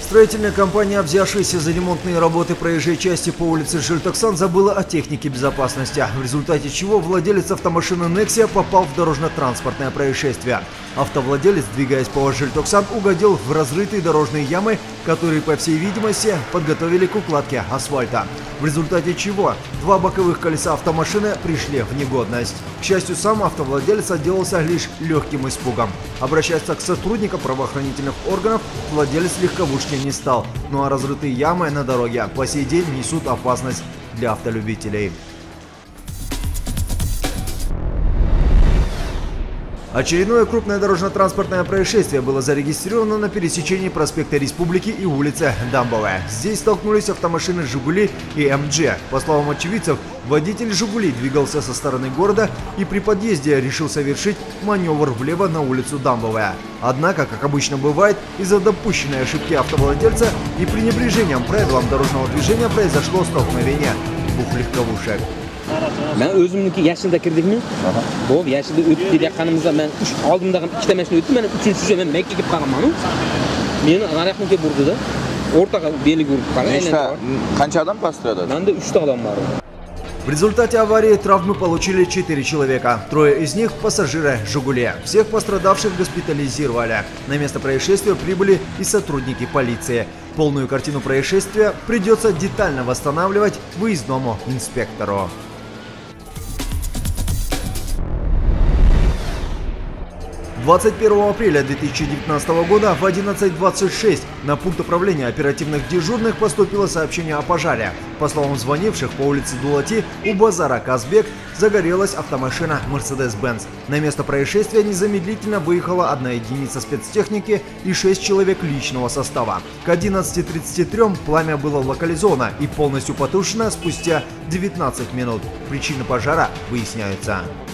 Строительная компания, взявшаяся за ремонтные работы проезжей части по улице Желтоксан, забыла о технике безопасности, в результате чего владелец автомашины Nexia попал в дорожно-транспортное происшествие. Автовладелец, двигаясь по Желтоксан, угодил в разрытые дорожные ямы, которые, по всей видимости, подготовили к укладке асфальта. В результате чего два боковых колеса автомашины пришли в негодность. К счастью, сам автовладелец отделался лишь легким испугом. Обращаться к сотрудникам правоохранительных органов владелец легковушки не стал. Ну а разрытые ямы на дороге по сей день несут опасность для автолюбителей. Очередное крупное дорожно-транспортное происшествие было зарегистрировано на пересечении проспекта Республики и улицы Дамбовая. Здесь столкнулись автомашины «Жигули» и «МГ». По словам очевидцев, водитель «Жигули» двигался со стороны города и при подъезде решил совершить маневр влево на улицу Дамбовая. Однако, как обычно бывает, из-за допущенной ошибки автовладельца и пренебрежением правилам дорожного движения произошло столкновение двух легковушек. Ben özümdeki yaşında kirdikmi? Bu yaşında ötüp gidiyotganimizda ben oldimdagi ikkita mashina o'tdi, men uchinchisi men Mekka kelib qolganman. Meni naraqni kelib urdi-da. O'rtaga beliga urib qolgan. Qancha odam bastırdı? Menda 3 ta odam bor. В результате аварии травмы получили 4 человека. Трое из них – пассажиры «Жигули». Всех пострадавших госпитализировали. На место происшествия прибыли и сотрудники полиции. Полную картину происшествия придется детально восстанавливать выездному инспектору. 21 апреля 2019 года в 11:26 на пункт управления оперативных дежурных поступило сообщение о пожаре. По словам звонивших, по улице Дулати у базара Казбек загорелась автомашина Mercedes-Benz. На место происшествия незамедлительно выехала одна единица спецтехники и 6 человек личного состава. К 11:33 пламя было локализовано и полностью потушено спустя 19 минут. Причины пожара выясняются.